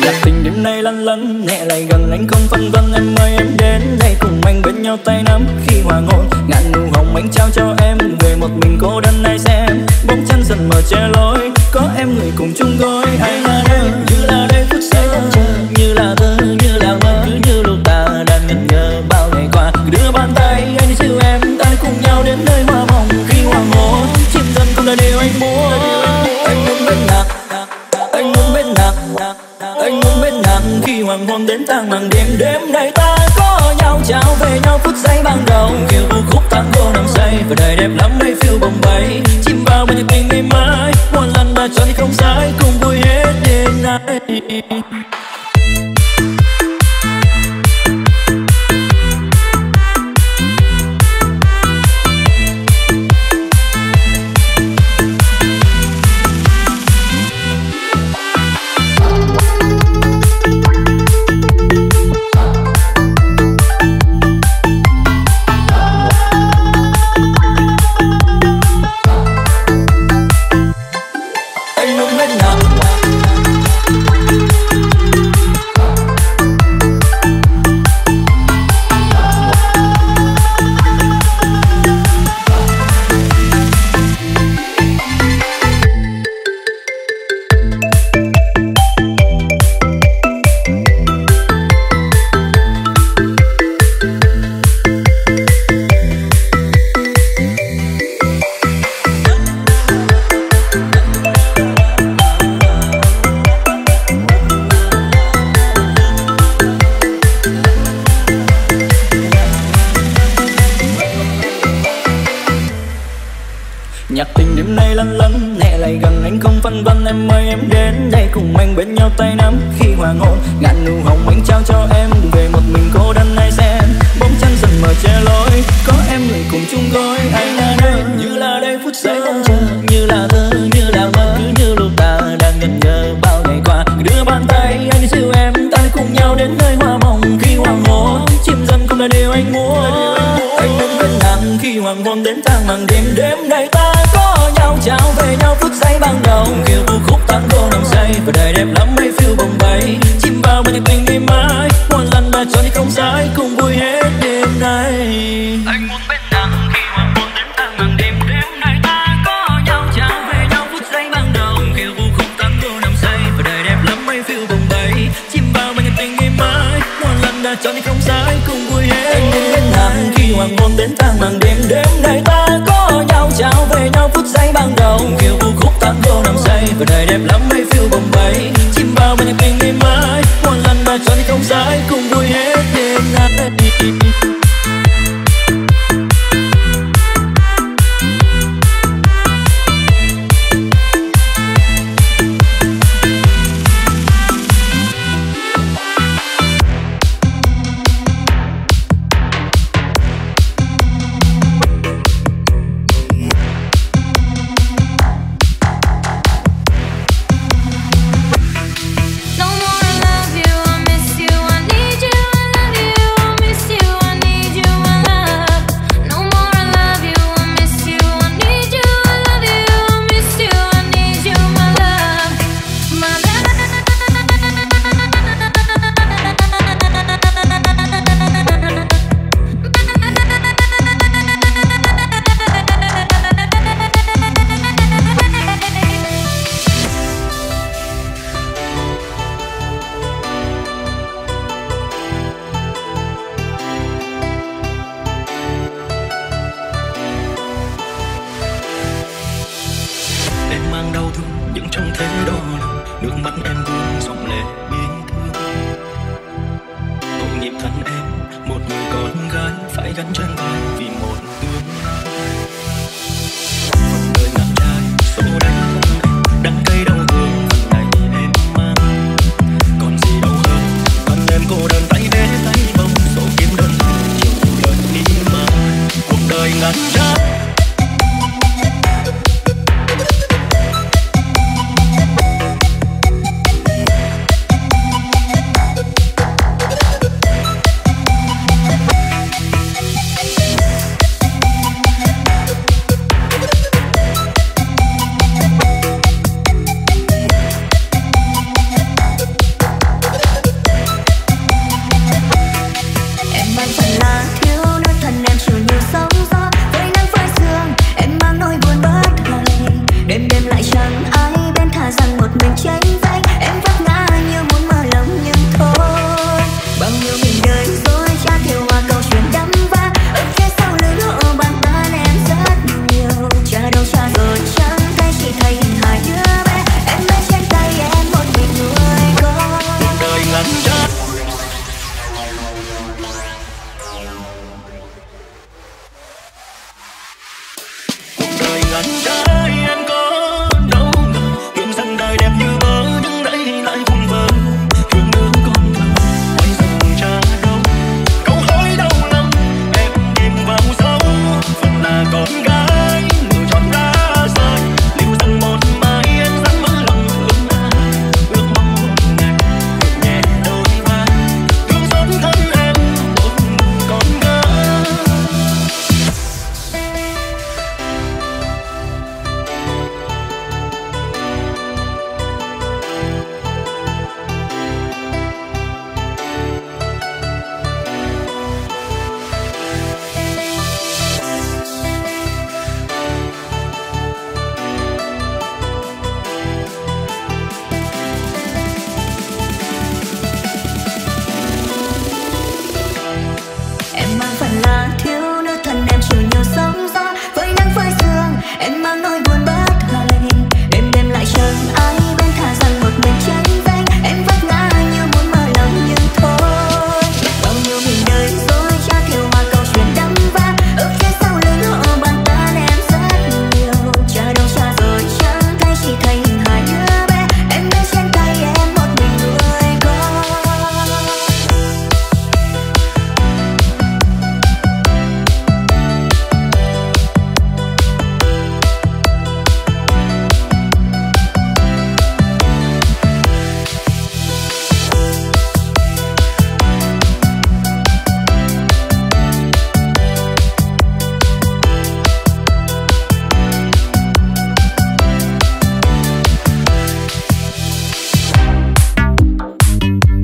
Tình đêm nay lăn lăn nhẹ lại gần anh không phân vân, em ơi em đến đây cùng anh bên nhau tay nắm khi hoàng hôn. Ngàn nụ hồng anh trao cho em, về một mình cô đơn này xem bóng chân dần mờ che lối, có em người cùng chung gối. Hay là đây như là đây phút giây không chờ, như là thơ như là mơ, cứ như lúc ta đang ngẩn ngơ bao ngày qua. Đưa bàn tay anh dìu em ta cùng nhau đến nơi hoa mộng khi hoàng hôn chim dần cũng là điều anh muốn. Anh muốn bên nàng, anh muốn bên nàng, anh muốn bên nàng khi hoàng hôn đến tang màn đêm. Đêm nay ta có nhau trao về nhau phút giây ban đầu, kiểu vũ khúc tango nằm say và đời đẹp lắm đây phiêu bồng bay. Chìm vào bên nhạc tình ngày mai, một lần đã cho đi không sai, cùng vui hết đêm nay. Nhạc tình đêm nay lăn lăn nhẹ lại gần anh không phân vân, em ơi em đến đây cùng anh bên nhau tay nắm khi hoàng hôn. Ngàn nụ hồng anh trao cho em, đừng về một mình cô đơn này xem bóng chân dần mờ che lối, có em người cùng chung gối. Anh là đây phút giây không chờ, như là thơ như là mơ, cứ như lúc ta đang ngẩn ngơ bao ngày qua. Đưa bàn tay anh dìu em ta cùng nhau đến nơi hoa mộng khi hoàng hôn chim dần cũng là điều anh muốn. Anh muốn bên nàng khi hoàng hôn đến tang màn đêm. Đêm nay ta có nhau trao về nhau phút giây ban đầu, kiểu vũ khúc tango nằm say và đời đẹp lắm đây phiêu bồng bay. Chìm vào bên nhạc tình ngày mai, một lần đã cho đi không sai, cùng vui hết đêm nay. Anh muốn bên nàng khi hoàng hôn đến tang màn đêm. Đêm nay ta có nhau trao về nhau phút giây ban đầu, kiểu vũ khúc tango nằm say và đời đẹp lắm đây phiêu bồng bay. Chìm vào bên nhạc tình ngày mai, một lần đã cho đi không sai, cùng vui hết. Anh muốn bên nàng khi hoàng hôn đến tang màn đêm. Đêm nay ta có nhau trao về nhau phút giây ban đầu, kiểu vũ khúc tango nằm say và đời đẹp lắm đây phiêu bồng bay. Chìm vào bên nhạc tình ngày mai, một lần đã cho đi không sai, cùng vui hết đêm nay.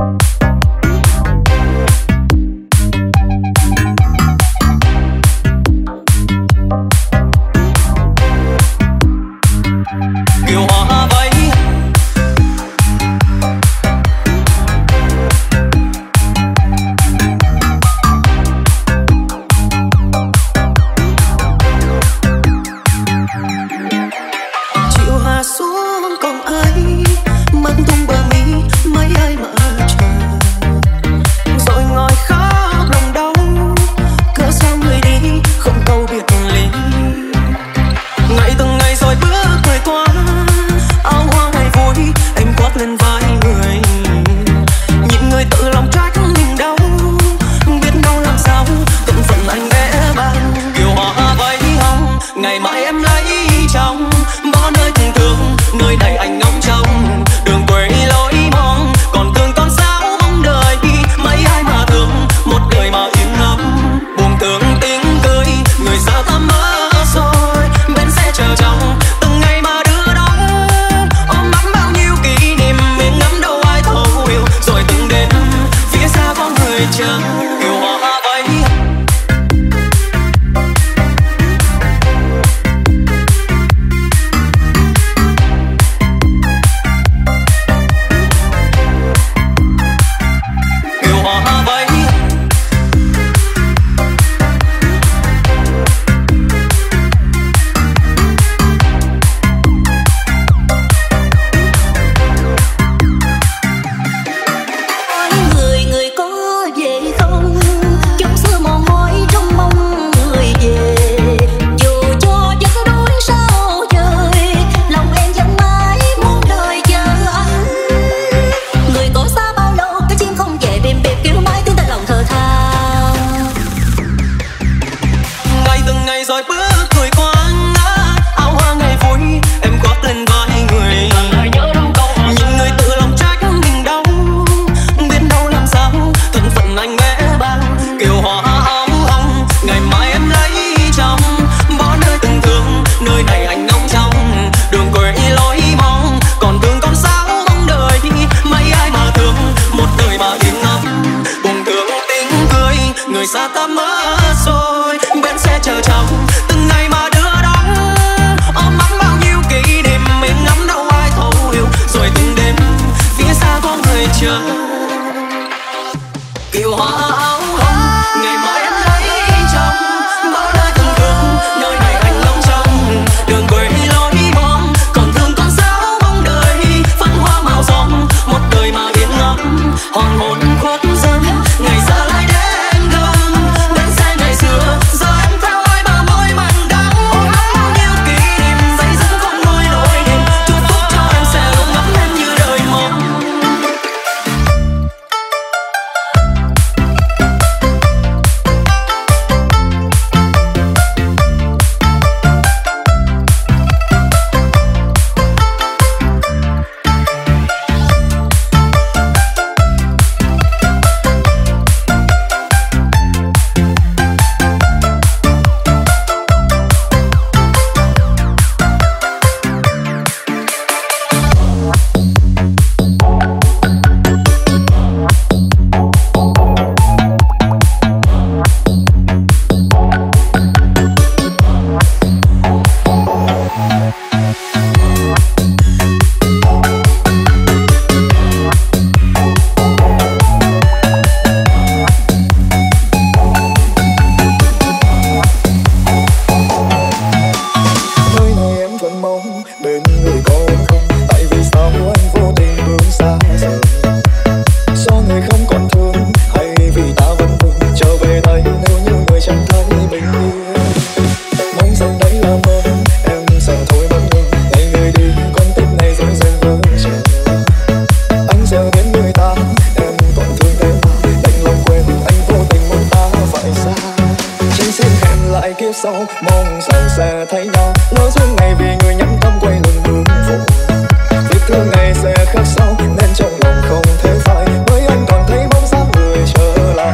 sau mong rằng sẽ thấy nhau lỡ duyên ngày vì người nhắm tâm quay lưng hướng vô việc thương này sẽ khắc sâu nên trong lòng không thể phai bởi anh còn thấy bóng dáng người trở lại.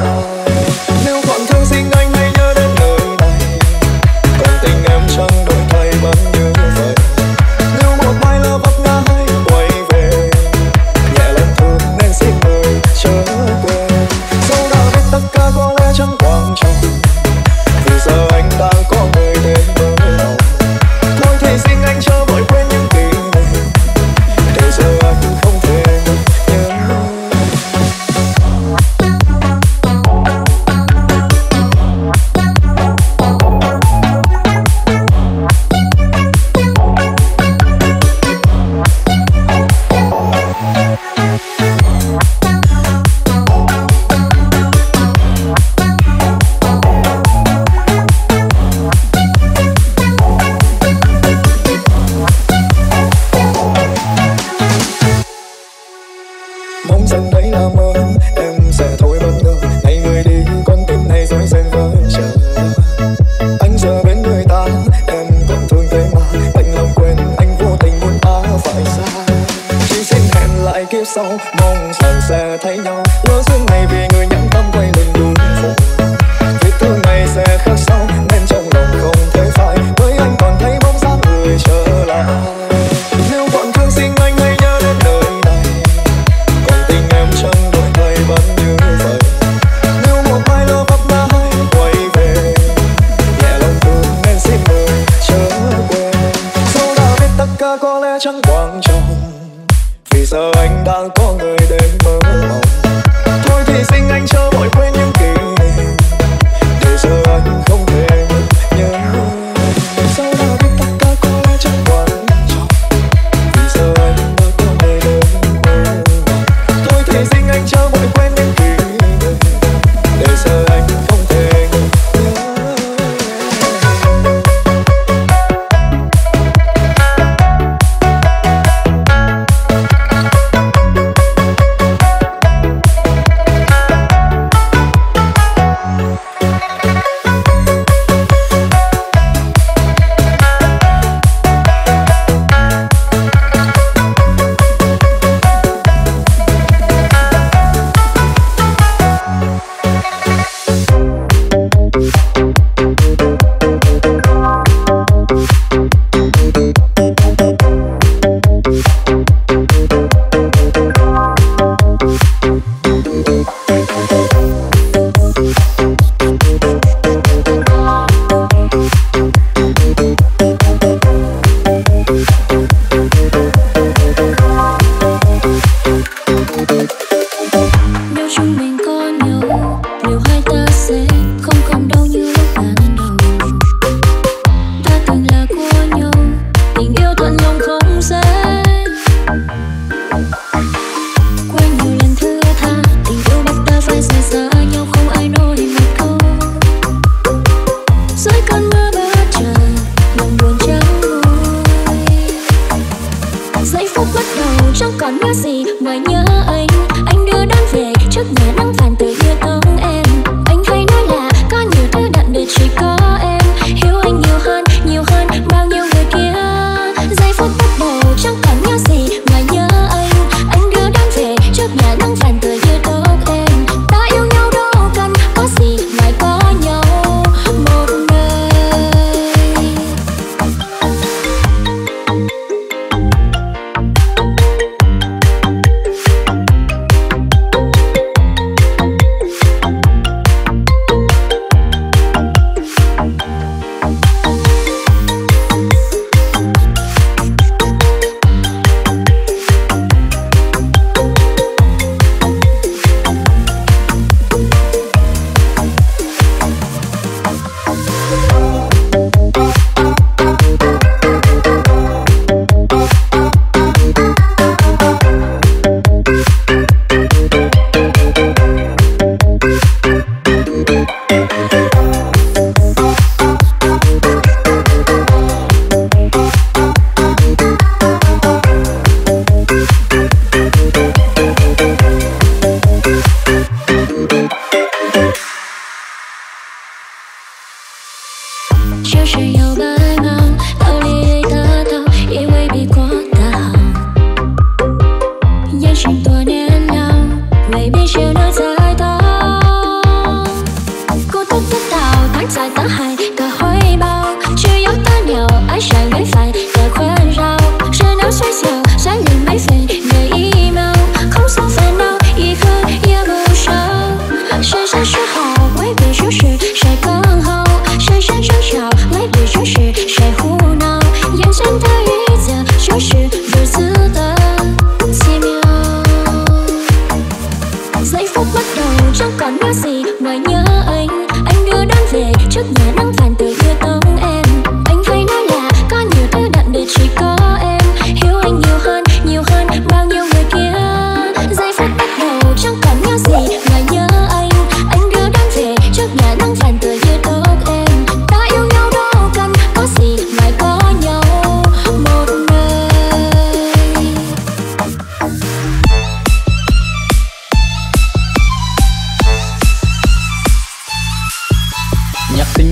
Nếu còn thương xin anh hãy nhớ đến nơi này, còn tình em chẳng đổi thay vẫn như vậy. Nếu một mai lỡ vấp ngã hãy quay về, nhẹ lần thương nên xin mời thấy là mơ, em sẽ thôi bất ngờ. Ngày người đi con tim này rối ren với chờ. Anh giờ bên người ta, em còn thương thế mà. Anh lòng quên anh vô tình muốn ta phải xa. Chỉ xin hẹn lại kiếp sau, mong rằng sẽ thấy nhau. Lỡ duyên này vì người nhẫn tâm quay lưng đường phố. Vết thương này sẽ khắc sâu nên trong lòng không thể phai. Với anh còn thấy bóng dáng người trở lại. Nếu còn thương xin anh hãy nhớ đến đời này. Còn tình em chẳng đổi thay vẫn như vậy. Nếu một mai lỡ vấp ngã hãy quay về. Nhẹ lòng thương nên xin mời chớ quên. Dẫu đã biết tất cả có lẽ chẳng quan trọng, vì giờ anh đã có người để mơ mộng. Thôi thì xin anh chớ vội quên những kỷ niệm, để giờ anh không thể nhớ. Dẫu đã biết tất cả có lẽ chẳng quan trọng, vì giờ anh đã có người để mơ mộng. Thôi thì xin anh chớ vội quên những kỷ niệm, để giờ anh không thể nhớ.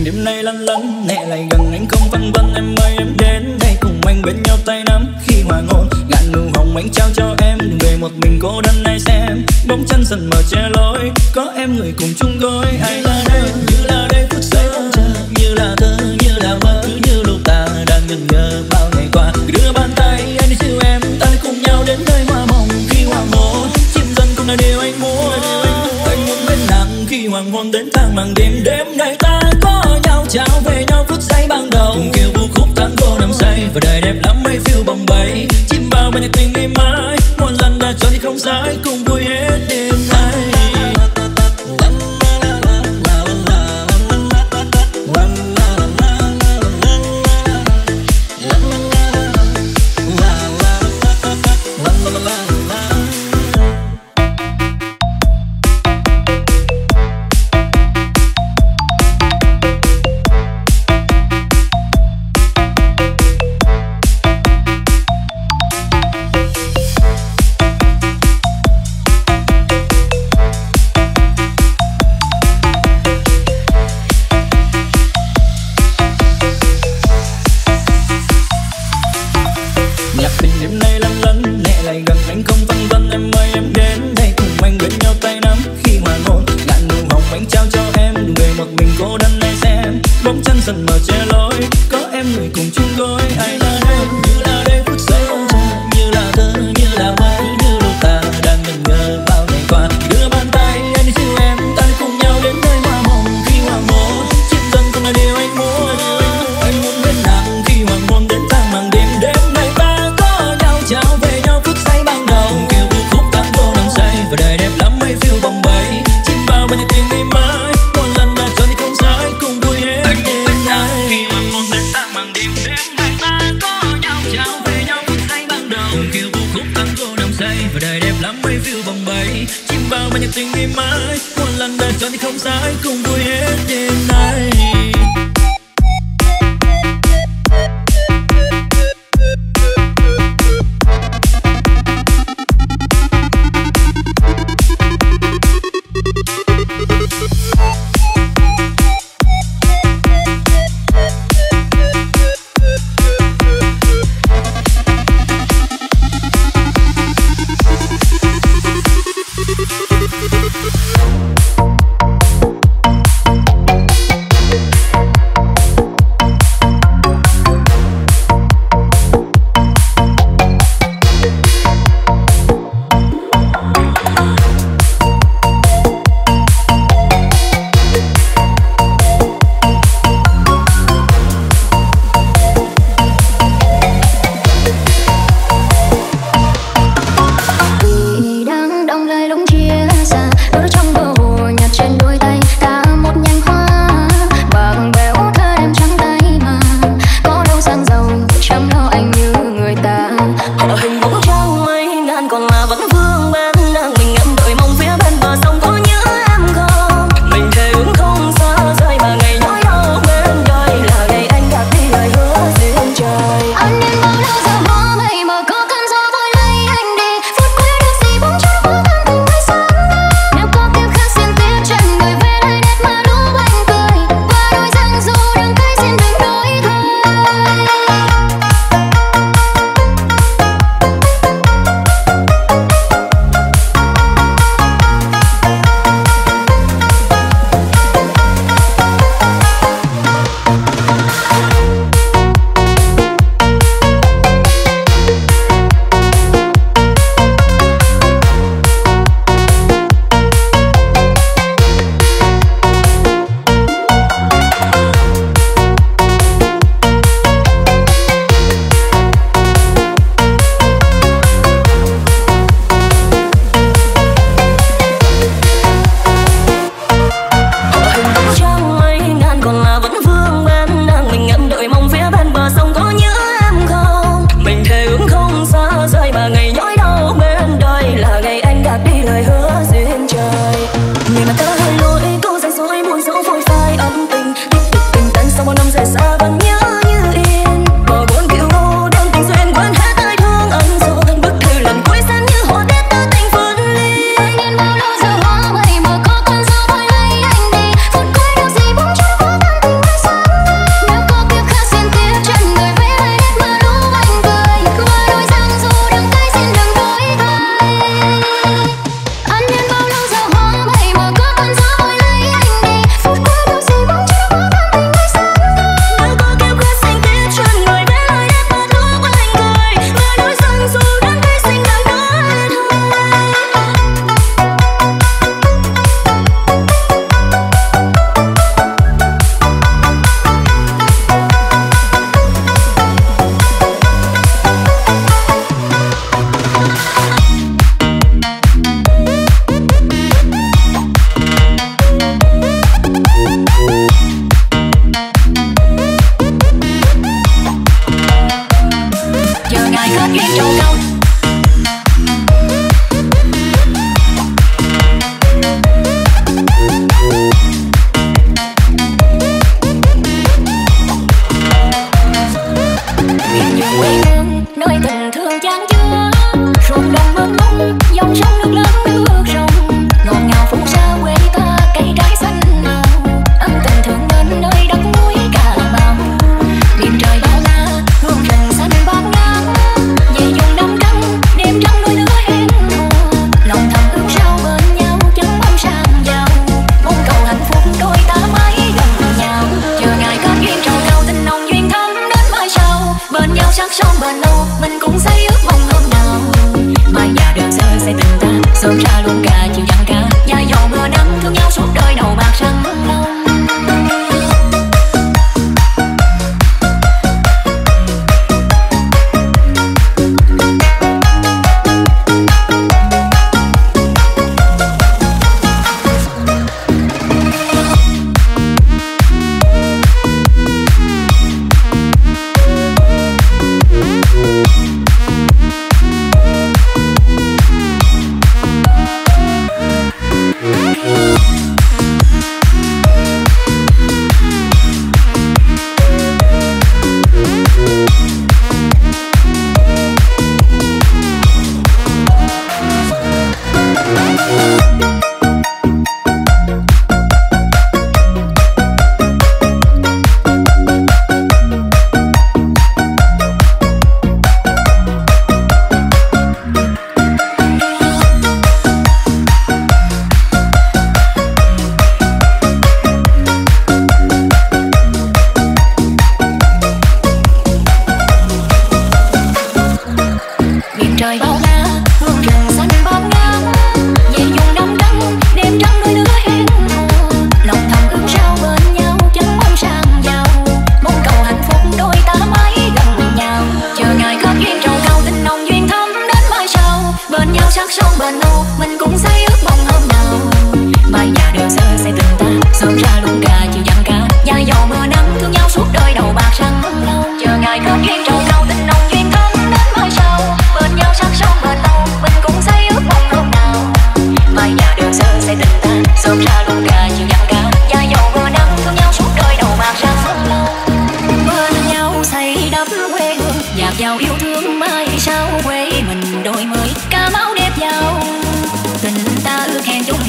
đêm nay lăn lăn nhẹ lại gần anh không phân vân. Em ơi em đến đây cùng anh bên nhau tay nắm khi hoàng hôn ngạn nụ hồng anh trao cho em. Đừng về một mình cô đơn này xem bóng chân dần mờ che lối có em người cùng chung gối. Anh là đây phút giây mong chờ như là thơ như là mơ cứ như lúc ta đang ngẩn ngơ bao ngày qua. Đưa bàn tay anh đi dìu em ta cùng nhau đến nơi hoa mộng khi hoàng hôn chim dần cũng là điều anh muốn. Anh muốn bên nàng khi hoàng hôn đến thang màng đêm. Đêm này ta có nhau trao về nhau phút giây ban đầu cùng kêu vũ khúc tango nằm say và đời đẹp lắm mấy phiêu bồng bềnh chim bao bên nhạc tình ngày mai một lần đã cho thì không sai cùng vui hết đêm nay. Dần mờ che lối có em người cùng chung gối. Ai là đây phút giây mong chờ như là thơ như là mơ cứ như lúc ta đang ngẩn ngơ bao ngày qua. Đưa bàn tay anh đi dìu em ta cùng nhau đến nơi hoa mộng khi hoàng hôn chim dần cũng là điều anh muốn. Anh muốn bên nàng khi hoàng hôn đến thang màng đêm. Đêm này ta có nhau trao về nhau phút giây ban đầu cùng kêu vũ khúc tango nằm say và đời đẹp lắm mấy phiêu bồng bềnh chim bao bên nhạc tình ngày mai một lần đã cho thì không sai cùng vui hết. Khi hoàng hôn đến thang màng đêm. Đêm này ta có nhau trao về nhau phút giây ban đầu cùng kêu vũ khúc tango nằm say và đời đẹp lắm mấy phiêu bồng bềnh chim vào bên nhạc tình ngày mai một lần đã cho thì không sai cùng vui hết đêm nay.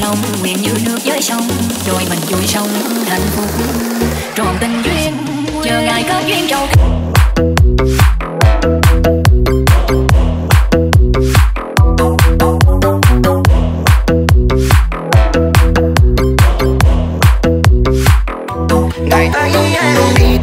lòng nguyện như nước với sông, rồi mình vui sống hạnh phúc tròn tình duyên, chờ ngày kết duyên trầu. Ngày ấy em đi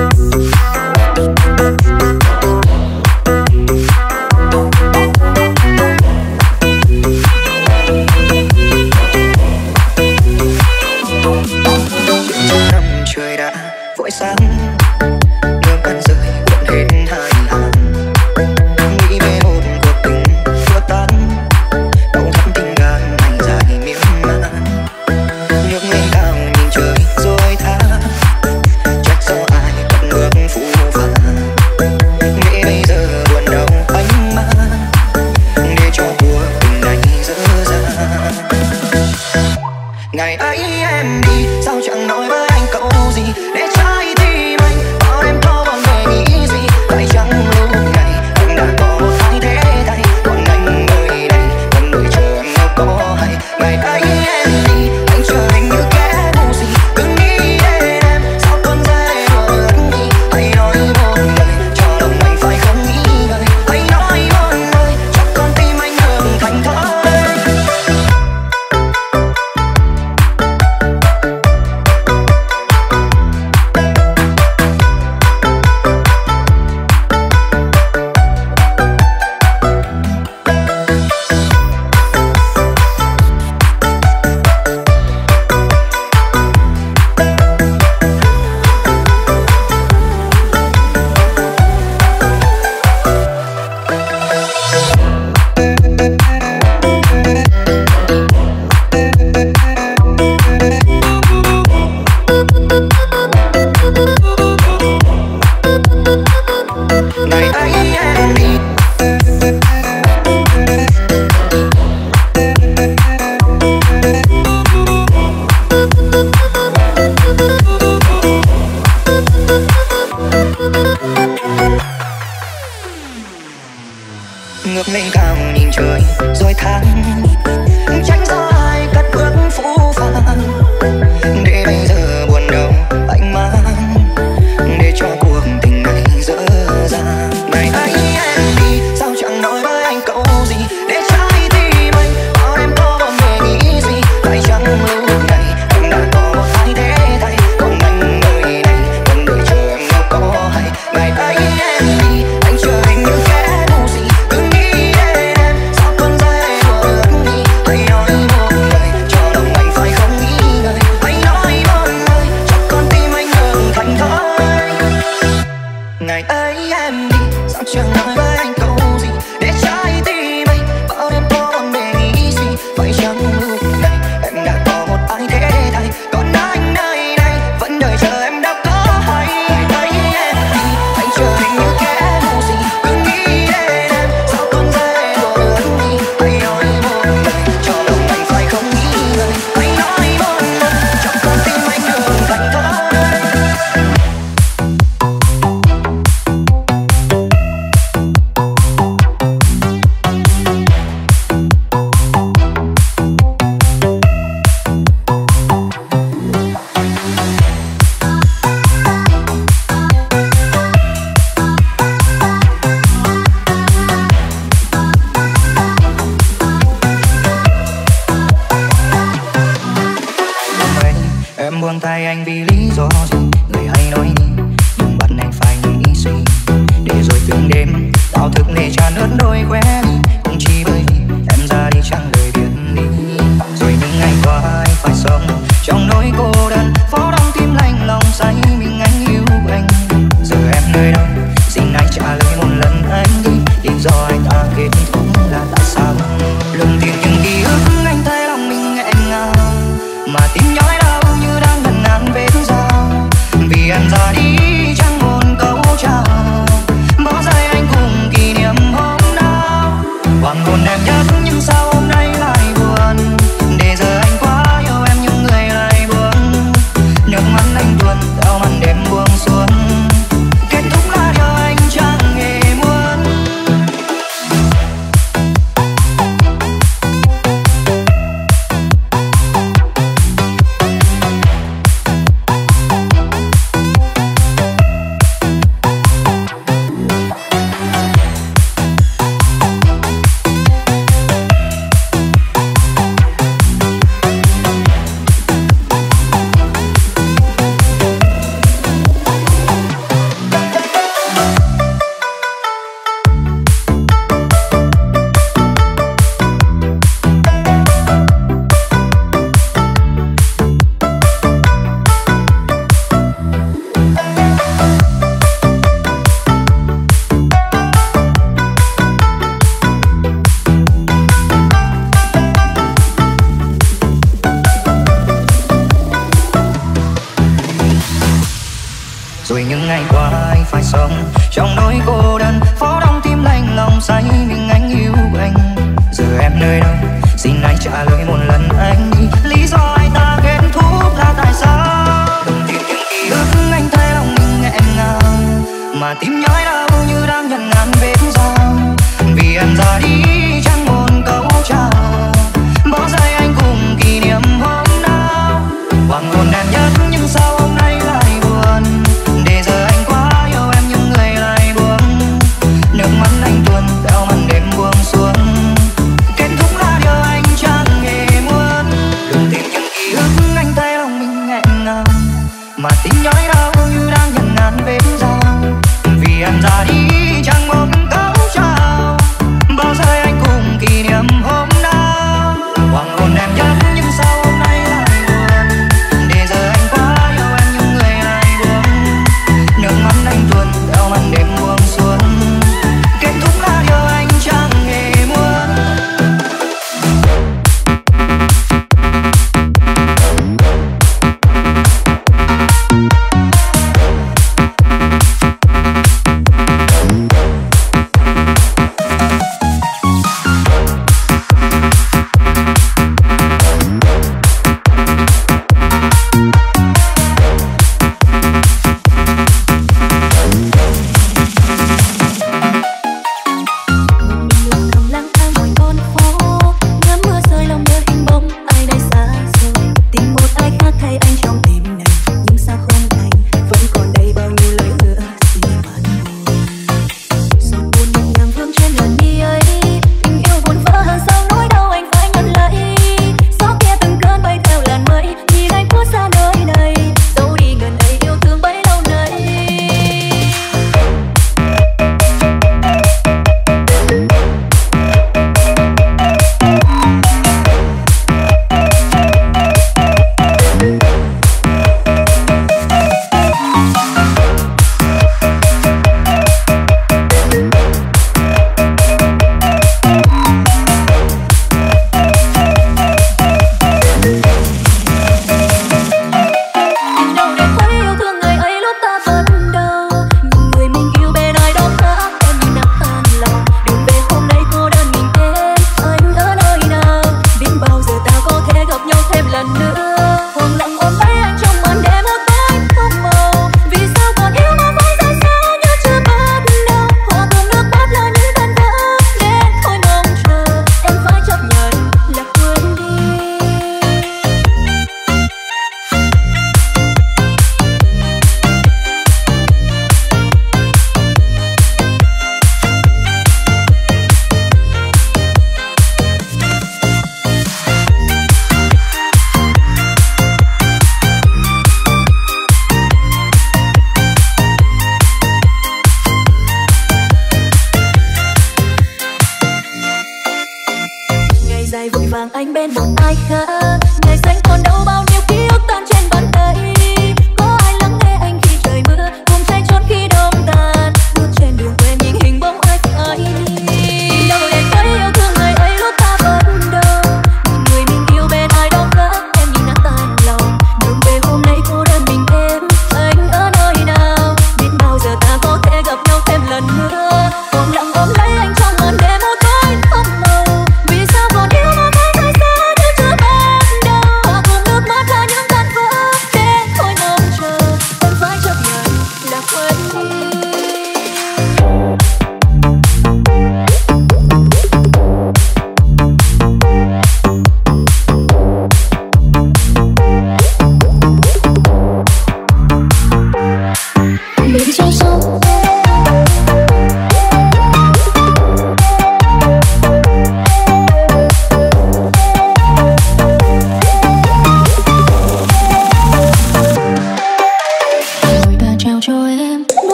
năm trời đã vội sáng, nước mắt rơi cuộn hết hai hàng, nghĩ về một cuộc tình vỡ tan, đau thắm tình gan ngày dài miên man, nước lên cao nhìn trời rồi tha, trách do ai cất bước phũ phàng, nghĩ bây giờ buồn đau anh mang, để cho cuộc tình này dở dang. Ngày ấy em đi sao chẳng nói với anh câu gì, để trái tim anh bao đêm thâu vòng về nghĩ gì, phải chăng lúc này anh đã có một ai thế thay, còn anh nơi đây vẫn đợi chờ em đâu có hay. Ngày ấy em đi anh chờ anh như kẻ ngu gì, cứ nghĩ đến em sao cơn rơi vừa ướt đi, hãy nói một lời cho lòng anh phải không nghĩ ngợi, hãy nói một lời cho con tim anh được thành thơi. Ngày ấy em đi ngước lên cao nhìn trời rồi than, tránh do ai cất bước phũ phàng, để bây giờ buồn đau anh mang, để cho cuộc tình này dở dang. Ngày ấy em đi sao chẳng nói với anh câu gì, để trái tim anh bao đêm thâu vòng về nghĩ gì, phải chăng lúc này anh đã có một ai thế thay, còn anh nơi đây vẫn đợi chờ em đâu có hay. Ngày ấy em đi anh chờ anh như kẻ ngu gì, cứ nghĩ đến em sao cơn rơi vừa ướt đi, hãy nói một lời cho lòng anh phải không nghĩ ngợi, hãy nói một lời cho con tim anh được thành thơi. Ngày ấy em đi sao chẳng nói với anh câu gì, để trái tim anh bao đêm thâu vòng về nghĩ gì, phải chăng lúc này em đã có một ai thế thay, còn anh nơi đây vẫn đợi chờ em đâu có hay. Ngày ấy em đi anh chờ anh như kẻ ngu gì, cứ nghĩ đến em sao cơn rơi vừa ướt đi, hãy nói một lời cho lòng anh phải không nghĩ ngợi, hãy nói một lời cho con tim anh được thành thơi. Em buông tay anh vì lý do gì, người hay nói đi đừng bắt anh phải nghĩ suy, để rồi từng đêm tao thức để tràn ướt đôi khóe đi, cũng chỉ bởi vì em ra đi chẳng lời biệt ly. Rồi những ngày qua anh phải sống trong nỗi cô đơn, phố đông tim lạnh lòng say mình anh yêu anh. Giờ em nơi đâu xin anh trả lời một lần anh đi, lý do anh ta kết thúc là tại sao lường tìm những ký ức anh thấy lòng mình nghẹn ngào, mà tim nhói đau như đang ngần ngàn vết dao, vì em ra đi chẳng một câu chào, bỏ rơi anh cùng kỷ niệm hôm nào. Hoàng hôn đẹp nhất nhưng sao hôm nay lại buồn, để giờ anh quá yêu em nhưng người lại buồn, nước mắt anh tuôn theo màn đêm buông xuống, kết thúc là điều anh chẳng hề muốn. rồi những ngày qua anh phải sống trong nỗi cô đơn, phố đông tim lạnh lòng say nhưng anh yêu anh. Giờ em nơi đâu, xin anh trả lời một lần anh đi, lý do anh ta kết thúc là tại sao? Đừng tìm những ký ức anh thấy lòng mình nghẹn ngào, mà tim nhói đau như đang nhận ngàn vết dao. Vì em ra đi chẳng một câu chào, bỏ rơi anh cùng kỷ niệm hôm nào. Hoàng hôn đẹp nhất nhưng sao hôm nay lại buồn, để giờ anh quá yêu em nhưng người lại buông. Nước mắt anh tuôn theo màn đêm buông xuống, kết thúc là điều anh chẳng hề muốn. Đừng tìm những ký ức anh thấy lòng mình nghẹn ngào, mà tim nhói đau như đang nhận ngàn vết dao. Vì em ra đi chẳng một câu chào, bao giờ anh cùng kỷ niệm hôm nào. Hoàng hôn đẹp nhất nhưng sao hôm nay lại buồn, để giờ anh quá yêu em nhưng người lại buông. Nước mắt anh tuôn theo màn đêm buông xuống, kết thúc là điều anh chẳng hề muốn.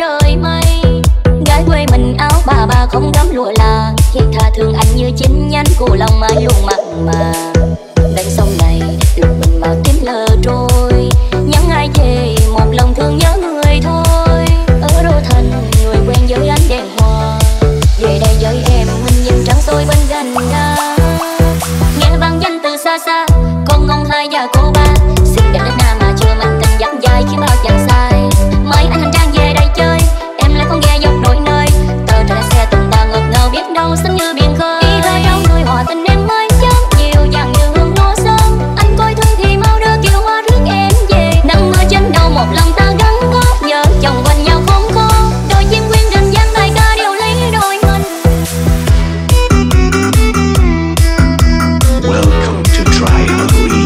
trời mây. Gái quê mình áo bà không gấm lụa là thiệt tha thương anh như chính nhánh của lòng mai luôn mặn mà. Bên sông này lục bình màu tím lờ trôi, nhắn ai về một lòng thương nhớ người thôi. Ở đô thành người quen với ánh đèn hoa, về đây với em mình nhìn trăng soi bên gành đá. Nghe vang danh từ xa xa con ngông hai và cô ba, xinh đẹp đến nam mà chưa mình tình dặn dài khi bao chàng sai. Mời anh hành trang về đây chơi, em lại con ghe dọc đôi nơi. Tờ trời xe từng ta ngọt ngào biết đâu xanh như biển khơi. Đi tới đâu người hòa tình em mới chớm dịu dàng như hương nô sớm. Anh coi thương thì mau đưa kiều hoa rước em về. Nắng mưa trên đầu một lòng ta gắn bó, vợ chồng quanh nhau khốn khó. Đôi chim quyên đình gian bài ca đều lấy đôi mình. Welcome to Try Halloween.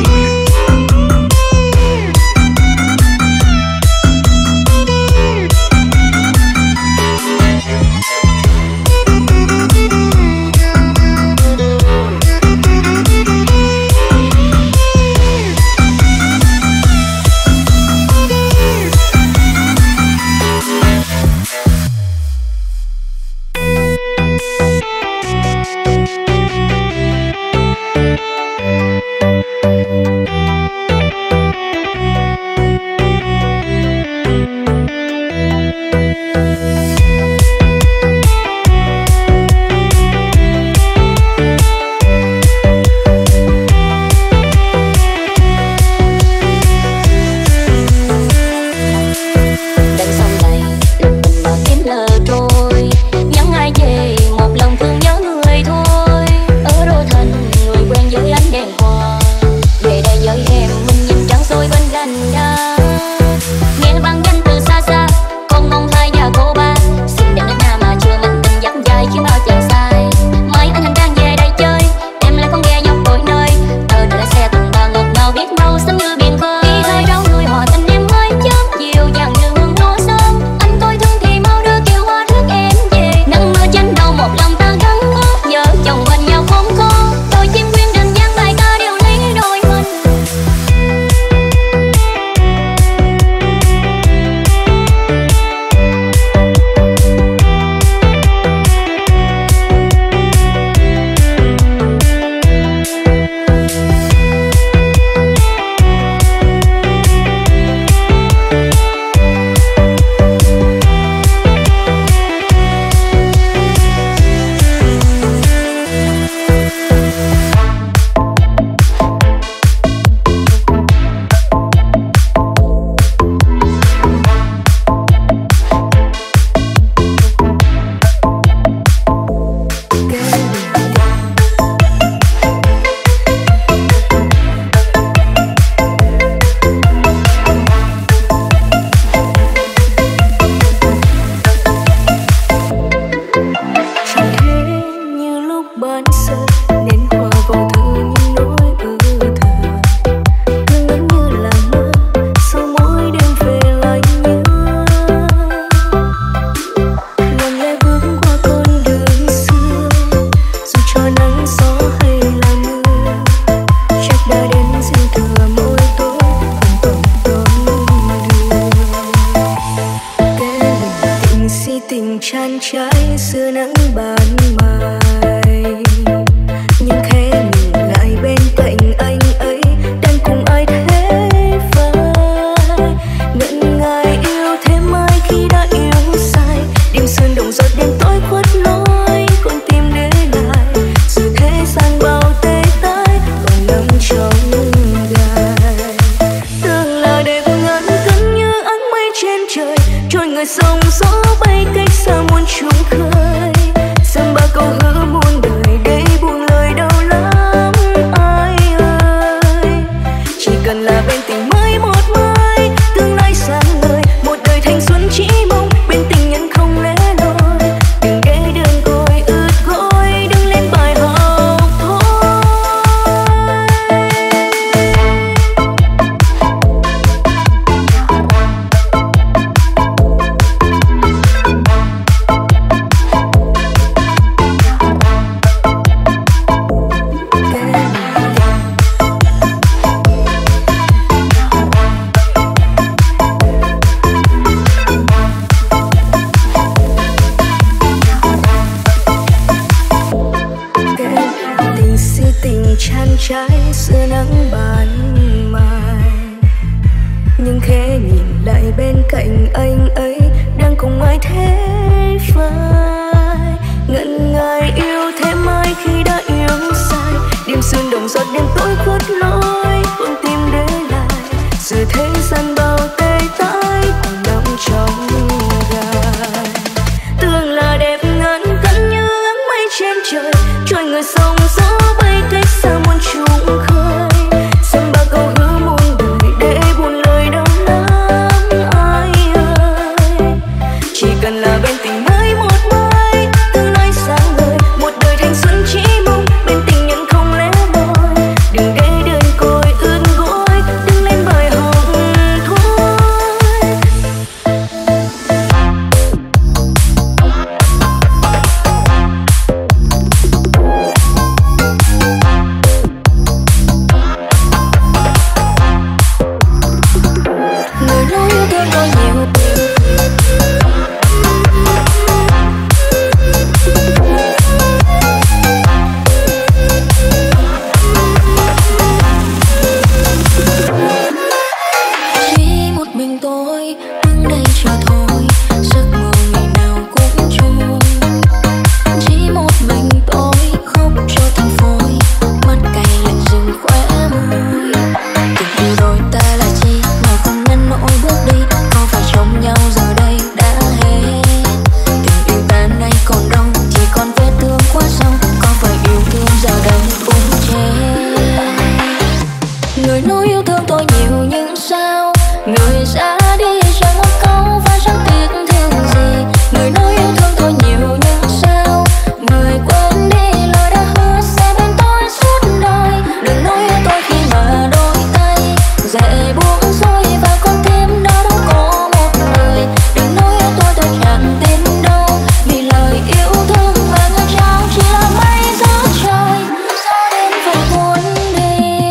trái giữa nắng ban mai, nhưng khẽ nhìn lại bên cạnh anh ấy đang cùng ai thế phai. Ngần ngại yêu thêm mai khi đã yêu sai, đêm sương đồng giọt đêm tối khuất lối con tim để lại. Giờ thế gian bao tê tái cùng đắm trong gai. Tương là đẹp ngàn cân như áng mây trên trời, trôi người sông gió bay cách xa muôn trùng khơi. Dăm ba câu hứa muôn đời để buồn lời đau lắm ai ơi. Chỉ cần là bên tình mới một mai, tương nói sáng ngời một đời thanh xuân chỉ mong bên tình nhân không lẽ loi. Đừng để đơn côi ướt gối, đừng lên bờ hồng thôi. Người nói yêu thương tôi nhiều, chỉ một mình tôi đứng đây chờ thôi, giấc mơ ngày nào cũng trôi. Chỉ một mình tôi khóc cho thành phôi, mắt cay lạnh dừng khóe môi. Tình yêu đôi ta là chi mà không ngăn nổi bước đi, có phải trông nhau giờ đây đã hết. Tình yêu ta nay còn đâu, chỉ còn vết thương quá sâu, có phải yêu thương giờ đây cũng chết. Người nói yêu thương tôi nhiều nhưng sao người ra đi chẳng một câu và chẳng tiếc thương gì. Người nói yêu thương tôi nhiều nhưng sao người quên đi lời đã hứa sẽ bên tôi suốt đời. Đừng nói yêu tôi khi mà đôi tay dễ buông xuôi và con tim đã đâu có một người. Đừng nói yêu tôi chẳng tin đâu, vì lời yêu thương mà người trao chỉ là mây giữa trời. Gió đến phải cuốn đi.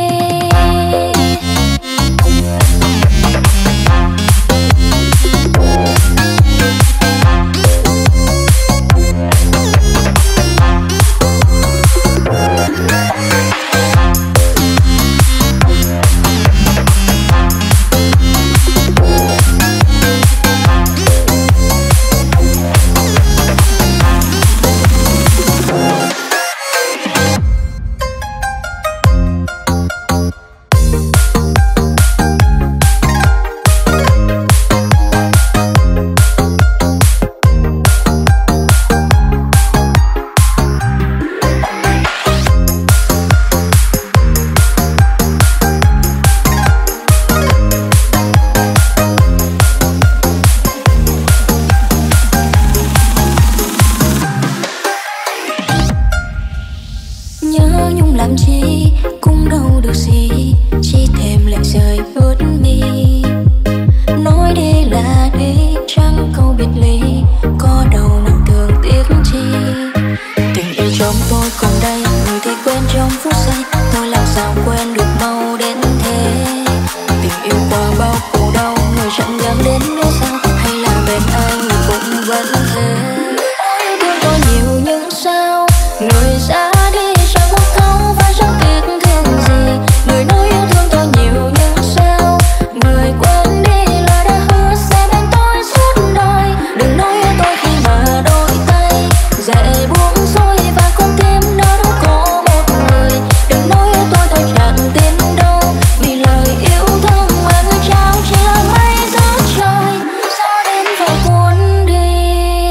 Nhớ nhung làm chi cũng đâu được gì, chỉ thèm lệ rời ướt mi. Nói đi là đi chẳng câu biệt ly, có đâu nào thường tiếc chi. Tình yêu trong tôi còn đây, người thì quên trong phút giây, tôi làm sao quên được mau đến thế. Tình yêu qua bao khổ đau, người chẳng dám đến nữa sao, hay là bên anh người cũng vẫn thế. Yêu thương tôi nhiều nhưng sao người ra đi chẳng một câu và chẳng tiếc thương gì. Người nói yêu thương tôi nhiều nhưng sao người quên đi lời đã hứa sẽ bên tôi suốt đời. Đừng nói yêu tôi khi mà đôi tay dễ buông xuôi và con tim đã đâu có một người. Đừng nói yêu tôi chẳng tin đâu, vì lời yêu thương mà người trao chỉ là mây giữa trời. Gió đến phải cuốn đi.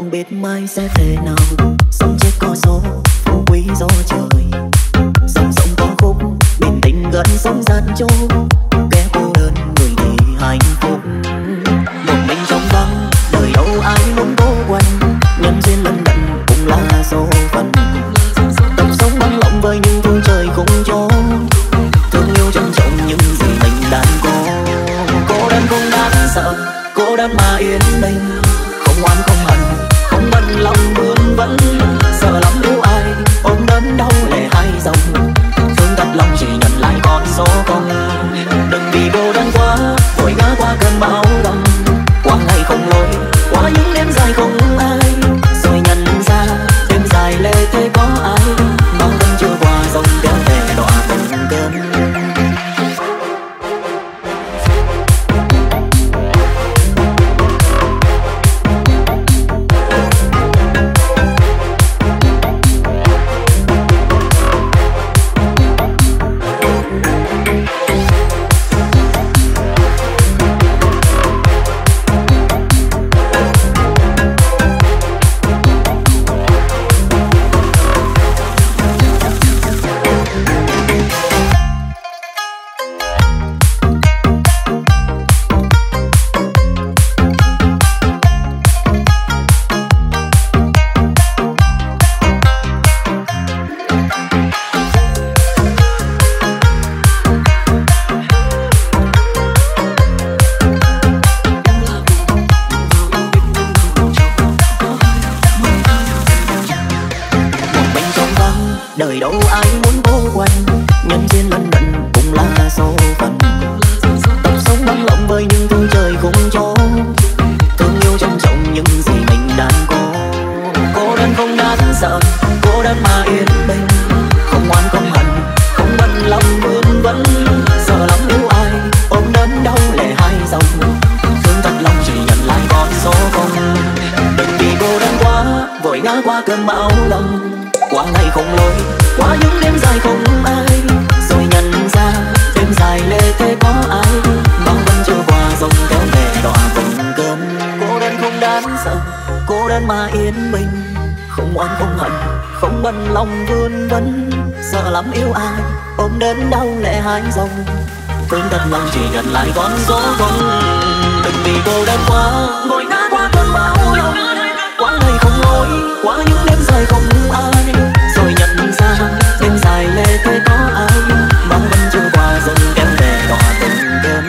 không biết mai sẽ thế nào. Sống chết có số, phú quý do trời. Sống sống có khúc, bên tình gần sống gian trôi. Kẻ cô đơn người thì hạnh phúc. Một mình trong vắng, đời đâu ai muốn cố quanh. Nhân duyên lần lần cũng là số phận. Tập sống bằng lòng với những thứ trời không cho. Thương yêu trân trọng những gì mình đang có. Cô đơn không đáng sợ, cô đơn mà yên bình. Không oán không hận, không bận lòng vươn vấn. Sợ lắm yêu ai, ôm đớn đau lệ hai dòng. Thương thật lòng chỉ nhận lại con số không. Đừng vì cô đơn quá, vội ngã qua cơn bão lòng. Qua ngày không lối, qua những đêm dài không ai. Rồi nhận ra, đêm dài lê thế có ai. Bao năm chưa qua dòng kéo về đọa từng cơn. Đời đâu ai muốn cố quanh. Nhân duyên lần lần cũng là số phận. Tập sống bằng lòng với những thứ trời không cho. Thương yêu trân trọng những gì mình đang có. Cô đơn không đáng sợ, cô đơn mà yên bình. Không oán không hận, không bận lòng vươn vấn. Sợ lắm yêu ai, ôm đớn đau lệ hai dòng. Thương thật lòng chỉ nhận lại con số không. Đừng vì cô đơn quá, vội ngã qua cơn bão lòng. Qua ngày không lối, qua những đêm dài không ai. Rồi nhận ra, đêm dài lê thế có ai. Bao năm chưa qua dòng kéo về đọa từng cơn. Cô đơn không đáng sợ, cô đơn mà yên bình. Không oán không hận, không bận lòng vươn vấn. Sợ lắm yêu ai, ôm đớn đau lệ hai dòng. Thương thật lòng chỉ nhận lại con số không. Đừng vì cô đơn quá, vội ngã qua cơn bão lòng. Qua ngày không lối, qua những đêm dài không ai. Rồi nhận ra, đêm dài lê thế có ai. Bao năm chưa qua dần kéo về đọa từng cơn.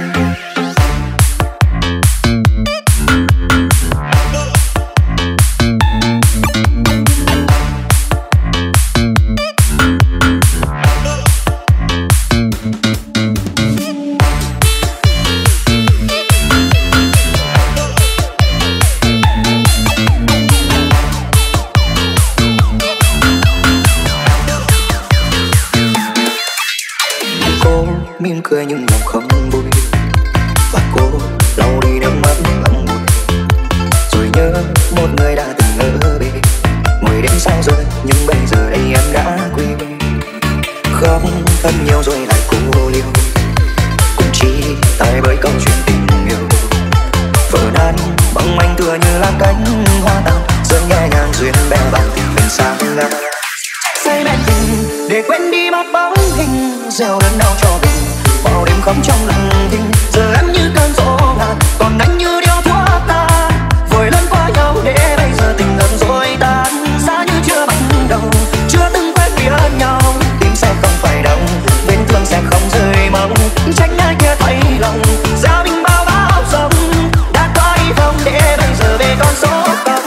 Mỉm cười nhưng lòng không vui. Và cô lau đi nước mắt lòng buồn. Rồi nhớ một người đã từng ở bên. Ngồi đêm sao rồi nhưng bây giờ đây em đã quên. Khóc thật nhiều rồi lại cô liêu. Cũng chỉ tại bởi câu chuyện tình yêu. Vỡ nát bóng anh tựa như là cánh hoa tàn. Rơi nhẹ nhàng duyên bé bằng tình mình xa ngã. Say mẹ tình để quên đi một bóng hình. Gieo đớn đau cho mình bao đêm khóc trong lòng thinh. Giờ em như cơn gió ngàn, còn anh như điếu thuốc tan. Vội lần qua nhau để bây giờ tình ngầm rồi tan. Xa như chưa bắt đầu, chưa từng quen biết nhau. Tim sẽ không phải đau, vết thương sẽ không rơi mong. Tránh ai kia thấy lòng, giao mình bao bão giông. Đã có ý không để bây giờ về con số không.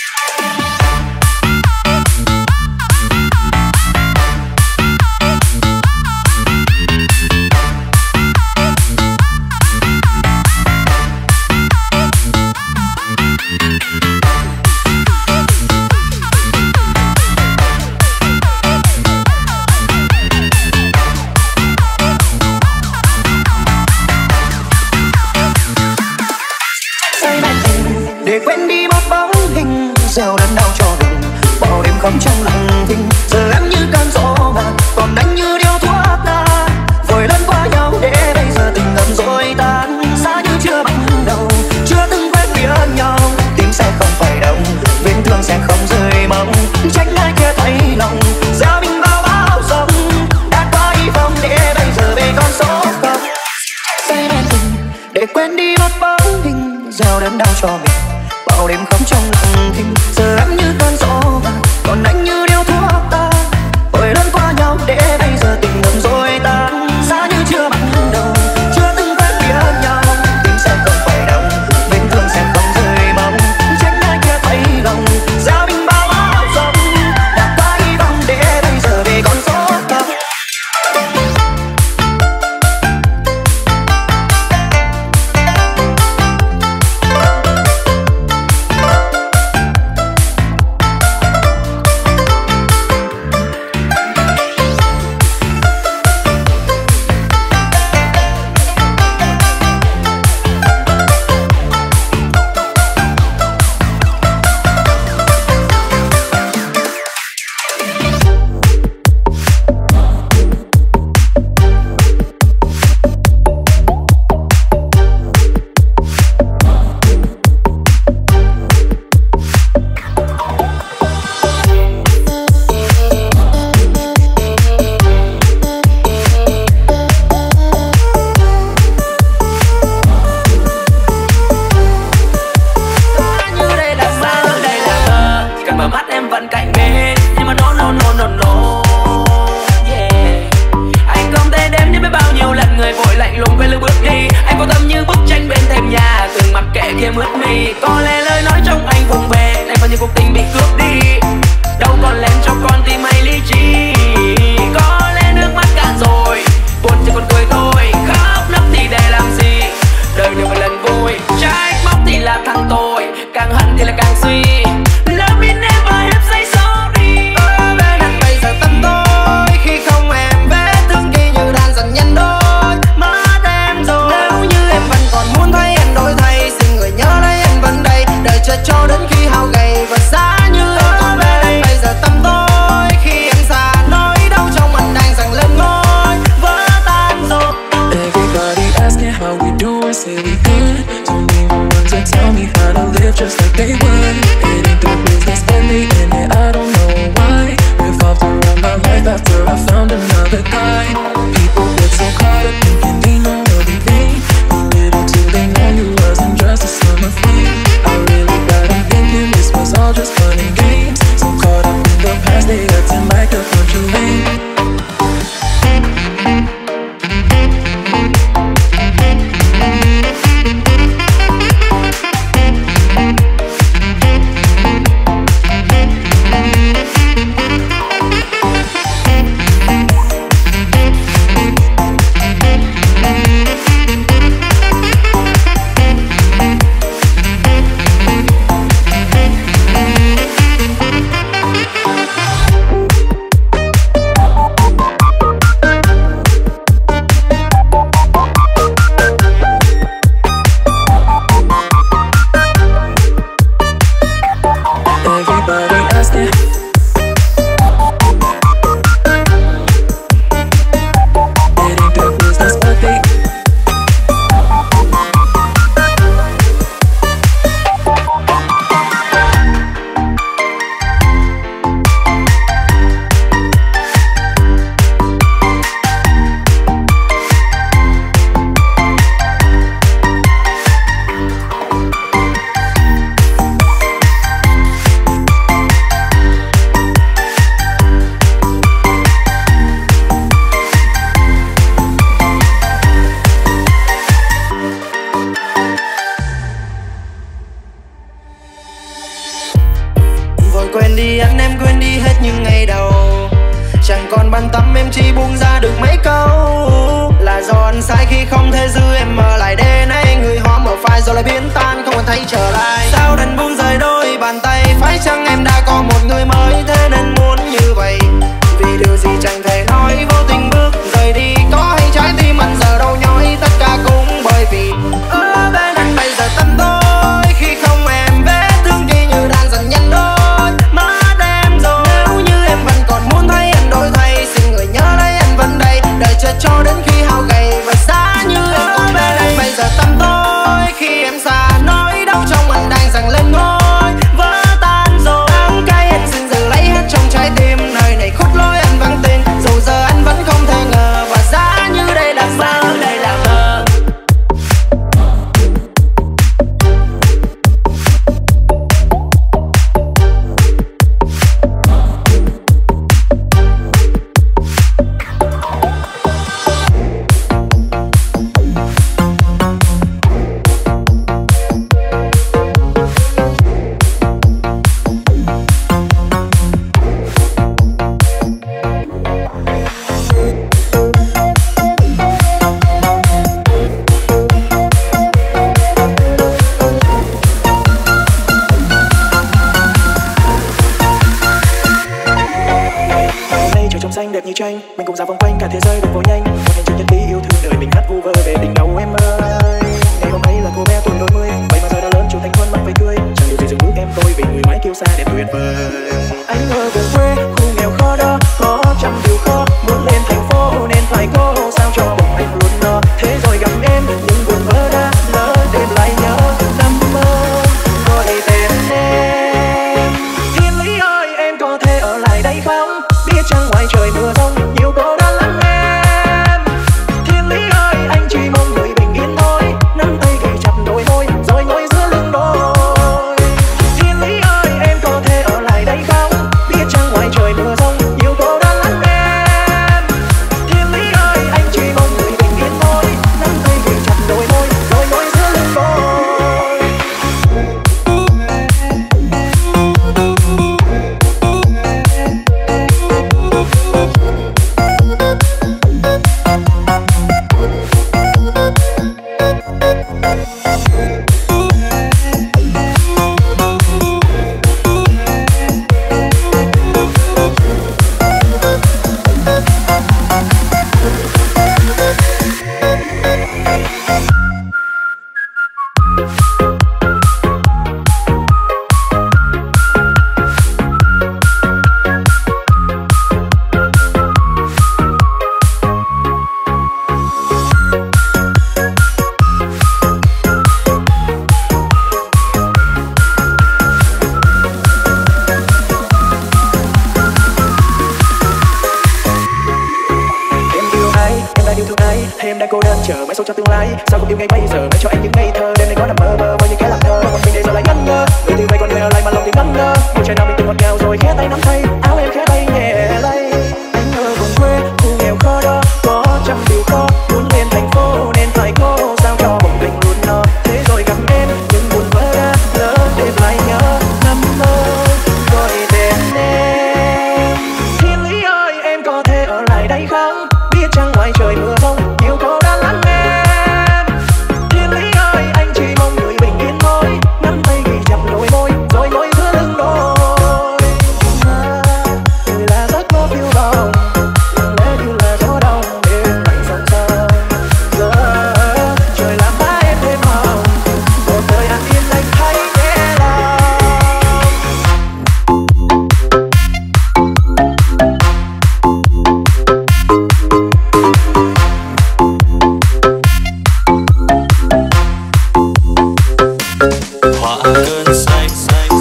Để quên đi một bóng hình, gieo đớn đau cho mình bao đêm khóc trong lòng thinh. Giờ em như cơn gió ngàn, còn anh như điếu thuốc tan. Vội lần qua nhau để bây giờ tình ngầm rồi tan. Xa như chưa bắt đầu, chưa từng quen biết nhau. Tim sẽ không phải đau, trong lòng hình. Giờ em như cơn gió vàng, còn anh như điếu thuốc ta. Vội lớn qua nhau để bây giờ tình ngầm rồi tan. Giá như chưa bắt đầu, chưa từng quen biết nhau. Tình sẽ không phải đau, vết thương sẽ không rơi bóng. Trách ai kia thấy lòng, gieo mình bao áo rộng. Đã quá hy vọng để bây giờ về con số không. Không thể xanh đẹp như tranh, mình cùng dạo vòng quanh cả thế giới đồng vô nhanh. Một hành trình nhật ký yêu thương đời mình hát vu vơ về đỉnh đầu em ơi. Ngày hôm ấy là cô bé tuổi đôi mươi, vậy mà giờ đã lớn trưởng thành khuôn mặt phải cười. Chẳng điều gì dừng bước em tôi vì người mãi kiêu xa đẹp tuyệt vời. Anh ở vùng quê khu nghèo khó đó, có trăm điều khó muốn lên thành phố nên phải cố sao cho bụng anh luôn no. Thế rồi gặp em những buồn vỡ đã lỡ đêm lại nhớ năm mơ gọi tên em. Thiên lý ơi em có thể ở lại đây không? Biết chăng ngoài trời mưa rông nhiều cô đơn lắm em. Thiên lý ơi anh chỉ mong người bình yên thôi, nắm tay ghi chặt đôi môi rồi ngồi giữa lưng đôi. Thiên lý ơi em có thể ở lại đây không? Biết chăng ngoài trời mưa rông nhiều cô đơn lắm em. Thiên lý ơi anh chỉ mong người bình yên thôi, nắm tay ghi chặt đôi môi rồi ngồi giữa lưng đôi. Thêm đang cô đơn chờ mãi sống cho tương lai. Sao không yêu ngay bây giờ mãi cho anh những ngây thơ. Đêm nay có nằm mơ mơ với những kẻ làm thơ. Một mình đây giờ lại ngẩn ngơ. Người từ mây còn mèo lại mà lòng thì ngẩn ngơ. Một trời nào mình từng ngọt ngào rồi khẽ tay nắm tay. Áo em khẽ bay nhẹ lay. Anh ở vùng quê khu nghèo khó đó, có trăm điều khó muốn lên thành phố nên phải cố sao cho bụng mình luôn no. Thế rồi gặp em những buồn vỡ đã lỡ đêm lại nhớ năm mơ gọi tên em. Thiên lý ơi em có thể ở lại đây không? Biết chăng ngoài trời mưa rông nhiều cô đơn lắm em. Thiên lý ơi anh chỉ mong người bình yên thôi, nắm tay ghi chặt đôi môi rồi ngồi giữa lưng đôi. Người là giấc mơ phiêu bồng, lẽ như là gió đông đêm lạnh sông sông. Giờ trời làm má em thêm hồng, một đời an yên anh thấy nhẹ lòng. Hòa cơn say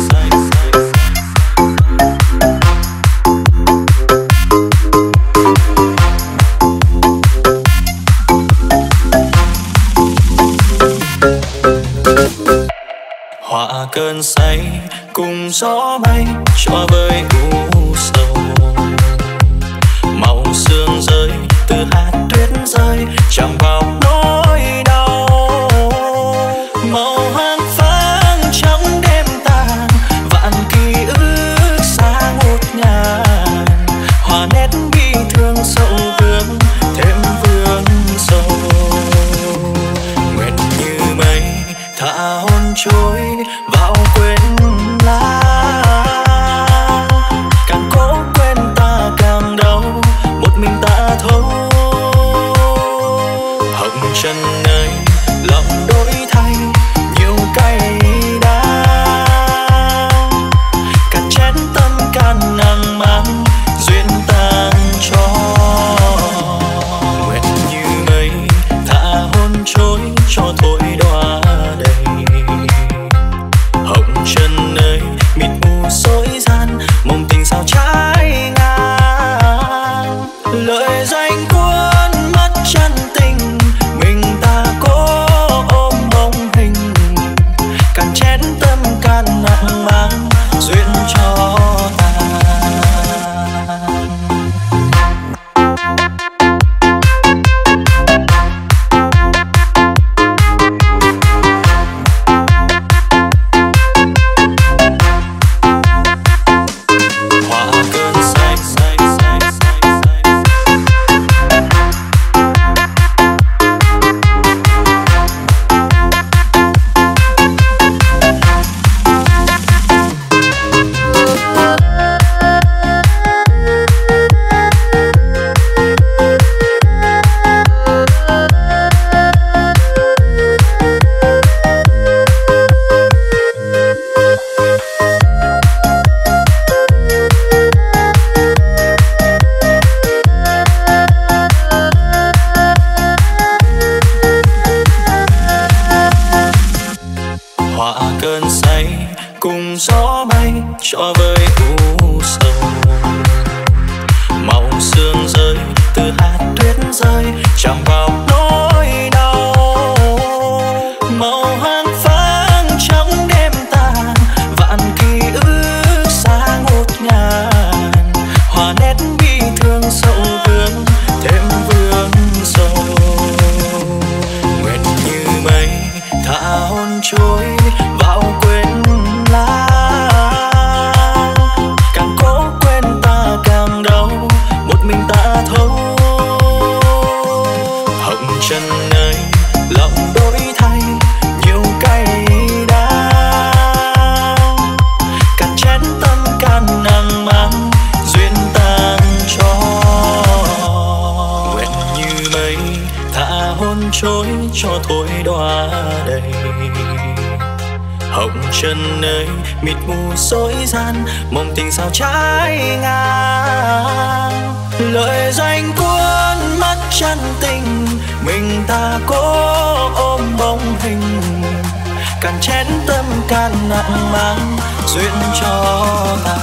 hòa cơn say cùng gió bay cho vơi u sầu. Màu sương rơi từ hạt tuyết rơi chạm vào nỗi đau. Màu hương phấn trong đêm tàn, vạn ký ức xa ngút ngàn. Hòa nét bi thương sâu vương thêm vương sâu. Nguyện như mây thả hôn trôi vào quên lãng. Cả gió bay cho vơi u sầu. Màu sương rơi từ hạt tuyết rơi chạm vào nỗi đau. Màu hoang vắng trong đêm tàn, vạn ký ức xa ngút ngàn. Hòa nét bi thương sầu vương thêm vương sầu. Nguyện như mây thả hôn trôi vào quên lãng. Càng cố quên ta càng đau, một mình ta thấu. Hồng trần ơi lòng đổi thay nhiều cay đắng. Cạn chén tâm can nàng mang duyên tàn cho. Nguyện như mây thả hôn trôi cho thôi đóa đầy. Hồng trần ơi mịt mù dối gian, mong tình sao trái ngang. Lời danh cuốn mắt chân tình, mình ta cố ôm bóng hình. Cạn chén tâm can nặng mang duyên cho ta.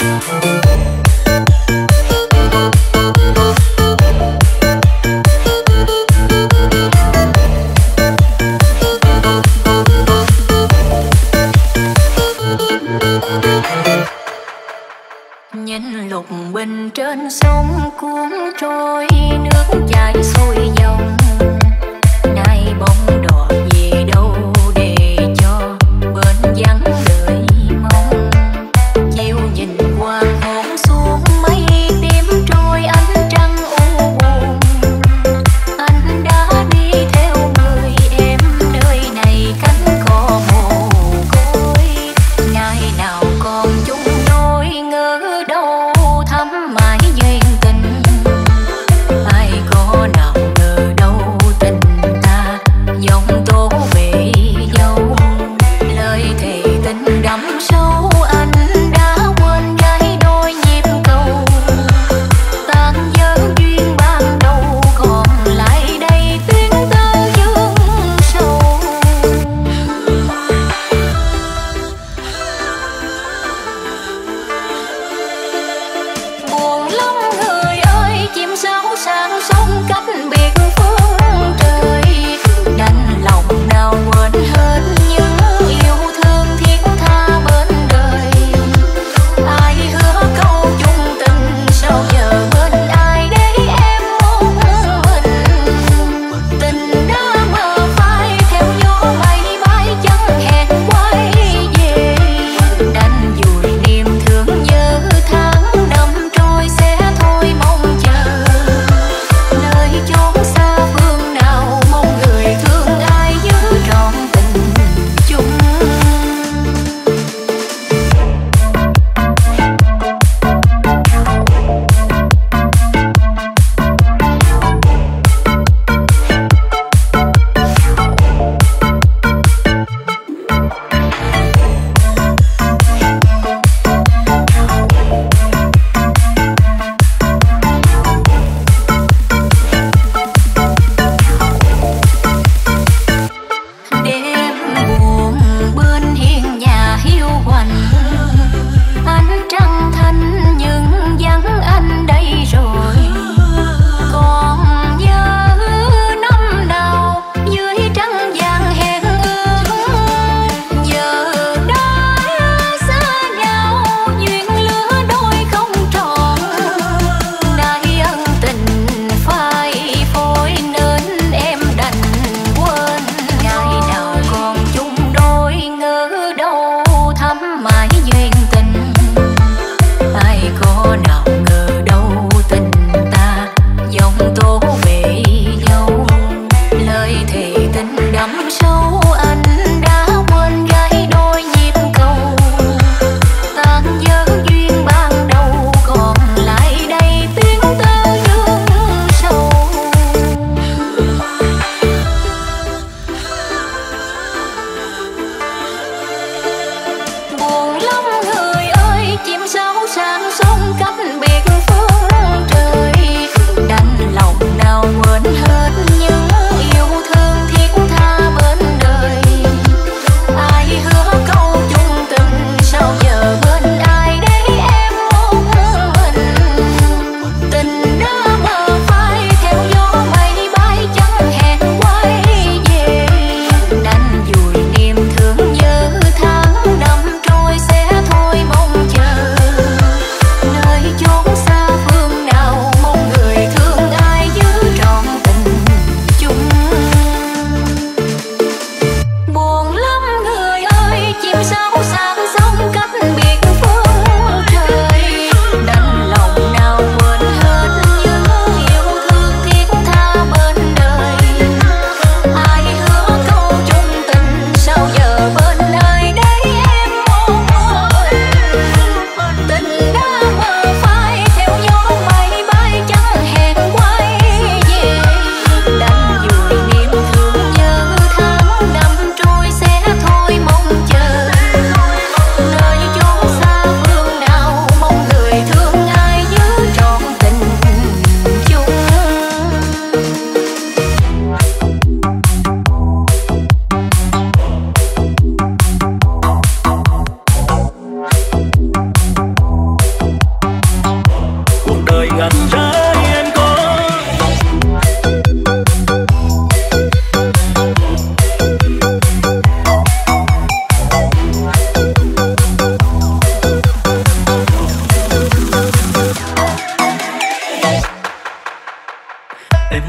Nhìn lục bình trên sông cuốn trôi, nước chảy sôi dòng. Nay bóng đỏ về đâu để cho bên vắng đời mong. Chiều nhìn hoàng hôn xuống mây tím trôi ánh trăng u buồn. Anh đã đi theo người em nơi này cánh cỏ mồ côi. Ngày nào còn chung đôi ngỡ đâu thắm mãi duyên tình. Ai có nào ngờ đâu tình ta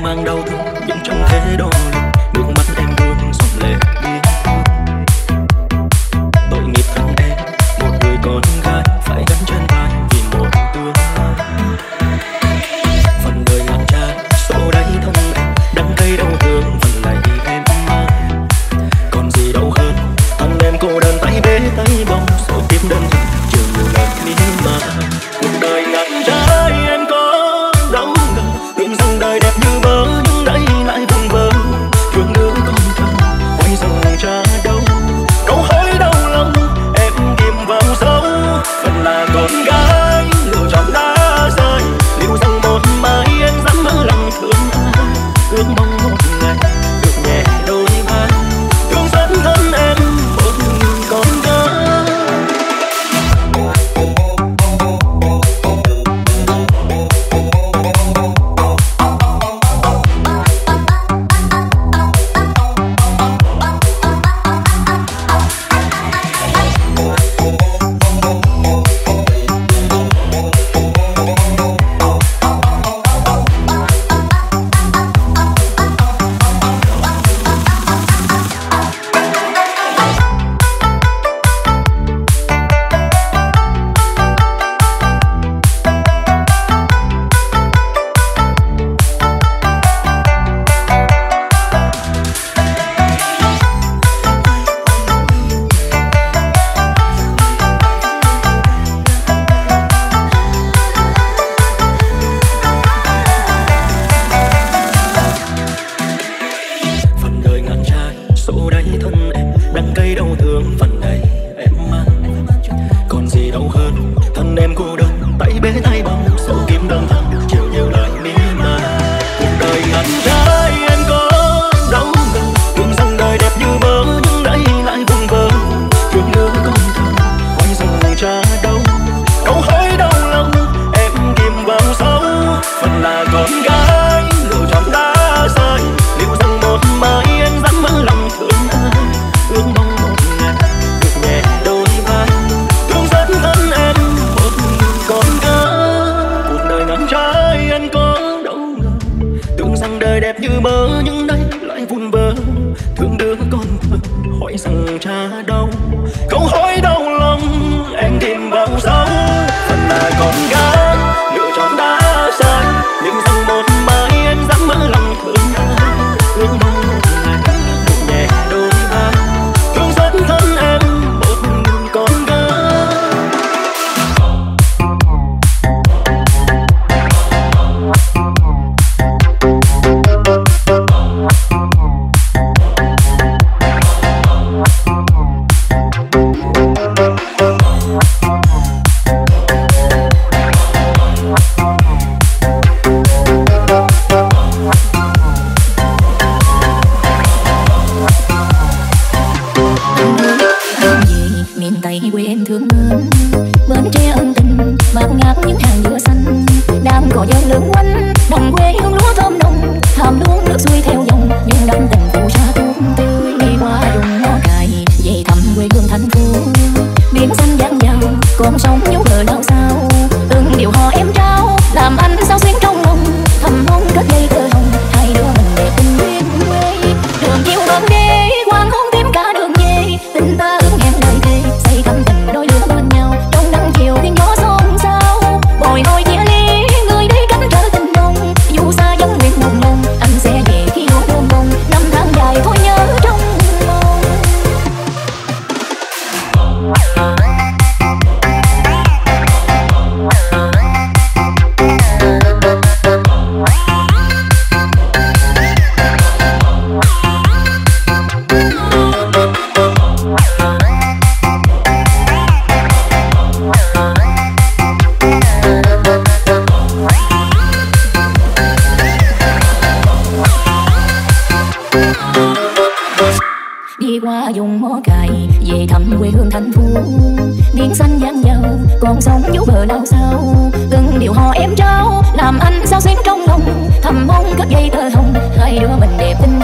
mang đau thương nhưng chẳng thể đo lường. Nước mắt em buông dòng lệ biên cương. Tội nghiệp thân em, một người con gái phải gánh trên vai vì một tương lai. Phần đời ngang trái số đáy thân em, đắng cay đau thương phần này em mang. Còn gì đâu hơn thân em cô đơn tay bế tay bông, số kiếp đơn thuần chưa nhiều lời miên man. Cuộc đời ngang trái em có đâu ngờ, tưởng rằng đời đẹp như mơ nhưng đây lại vùng vơ. Thương đứa con thơ quay giờ cha đâu, câu hỏi đau lòng em tìm vào sâu. Phần là con gái lựa chọn đã sai, liệu rằng một mai em dám mở lòng thương ai. Ước mong một ngày được nhẹ đôi vai, thương dẫn thân em một con gái. Làm anh sao xuyến trong lòng thầm mong cất dây tơ hồng, hai đứa mình đẹp tình